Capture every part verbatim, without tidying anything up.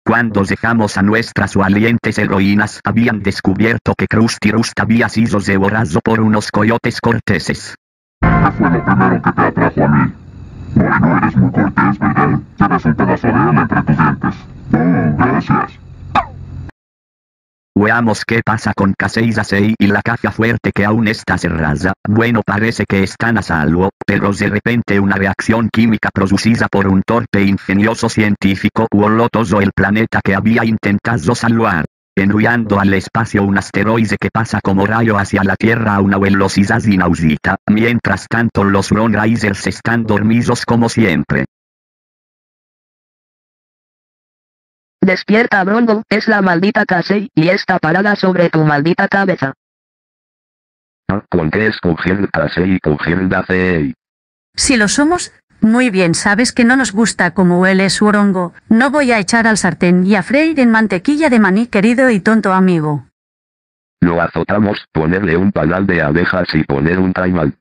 Cuando dejamos a nuestras valientes heroínas, habían descubierto que Krusty Rust había sido devorado por unos coyotes corteses. ¿Qué fue lo primero que te atrajo a mí? Bueno, eres muy cortés, ¿verdad? Tienes un pedazo de él entre tus dientes. Oh, gracias. Veamos qué pasa con Casey Casey y la caja fuerte que aún está cerrada. Bueno, parece que están a salvo, pero de repente una reacción química producida por un torpe e ingenioso científico voló todo el planeta que había intentado salvar, enviando al espacio un asteroide que pasa como rayo hacia la Tierra a una velocidad inaudita. Mientras tanto los Ron Risers están dormidos como siempre. Despierta, Brongo, es la maldita Casey, y está parada sobre tu maldita cabeza. Ah, ¿con qué escoger Casey y coger Casey? Si lo somos, muy bien, sabes que no nos gusta como huele su orongo. No voy a echar al sartén y a freír en mantequilla de maní, querido y tonto amigo. Lo azotamos, ponerle un panal de abejas y poner un taimal.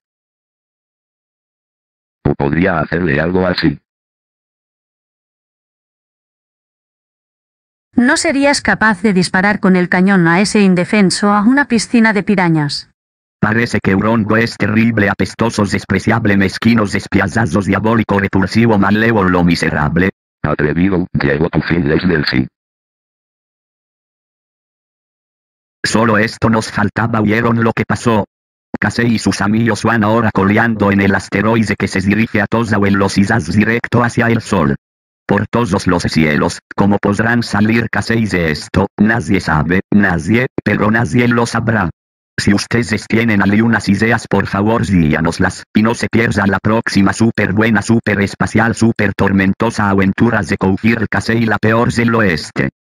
O podría hacerle algo así. ¿No serías capaz de disparar con el cañón a ese indefenso a una piscina de pirañas? Parece que Brongo es terrible, apestoso, despreciable, mezquino, despiadado, diabólico, repulsivo, malévolo, miserable. Atrevido, llegó tu fin desde el sí. Solo esto nos faltaba. ¿Vieron lo que pasó? Casey y sus amigos van ahora coleando en el asteroide que se dirige a toda velocidad directo hacia el Sol. Por todos los cielos, ¿cómo podrán salir Casey de esto? Nadie sabe, nadie, pero nadie lo sabrá. Si ustedes tienen algunas ideas, por favor díganoslas, y no se pierda la próxima super buena, super espacial, super tormentosa aventura de Cougir Casey, la peor del oeste.